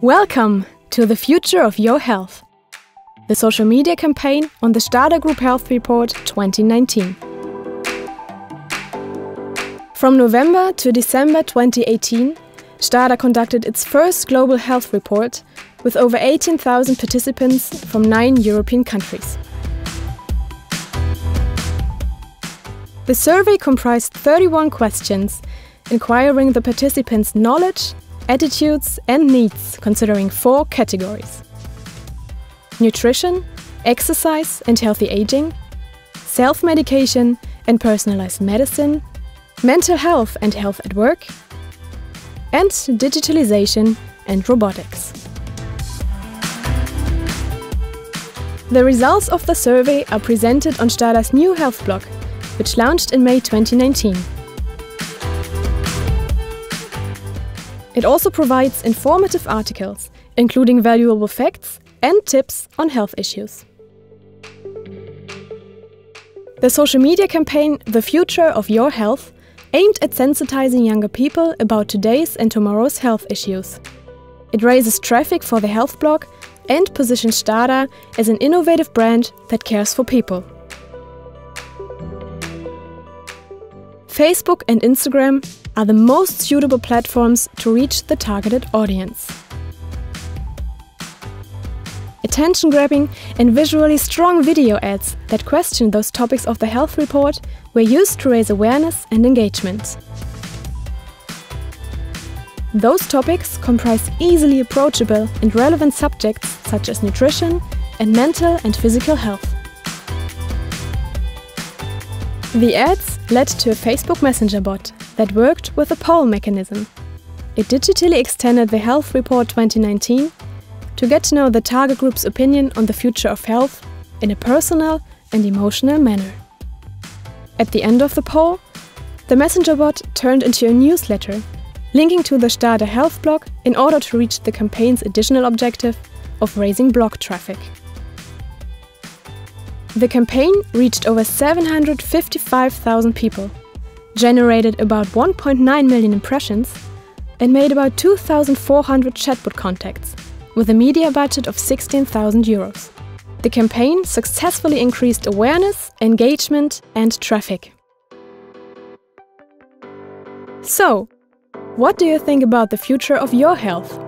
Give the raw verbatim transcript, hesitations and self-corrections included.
Welcome to the Future of Your Health, the social media campaign on the Stada Group Health Report twenty nineteen. From November to December twenty eighteen, Stada conducted its first global health report with over eighteen thousand participants from nine European countries. The survey comprised thirty-one questions, inquiring the participants' knowledge, attitudes and needs, considering four categories: nutrition, exercise and healthy aging, self-medication and personalized medicine, mental health and health at work, and digitalization and robotics. The results of the survey are presented on Stada's new health blog, which launched in May twenty nineteen. It also provides informative articles, including valuable facts and tips on health issues. The social media campaign The Future of Your Health aimed at sensitizing younger people about today's and tomorrow's health issues. It raises traffic for the health blog and positions Stada as an innovative brand that cares for people. Facebook and Instagram are the most suitable platforms to reach the targeted audience. Attention-grabbing and visually strong video ads that question those topics of the health report were used to raise awareness and engagement. Those topics comprise easily approachable and relevant subjects such as nutrition and mental and physical health. The ads led to a Facebook Messenger bot that worked with a poll mechanism. It digitally extended the Health Report twenty nineteen to get to know the target group's opinion on the future of health in a personal and emotional manner. At the end of the poll, the Messenger bot turned into a newsletter, linking to the Stada Health blog in order to reach the campaign's additional objective of raising blog traffic. The campaign reached over seven hundred fifty-five thousand people, generated about one point nine million impressions, and made about two thousand four hundred chatbot contacts, with a media budget of sixteen thousand euros. The campaign successfully increased awareness, engagement, and traffic. So, what do you think about the future of your health?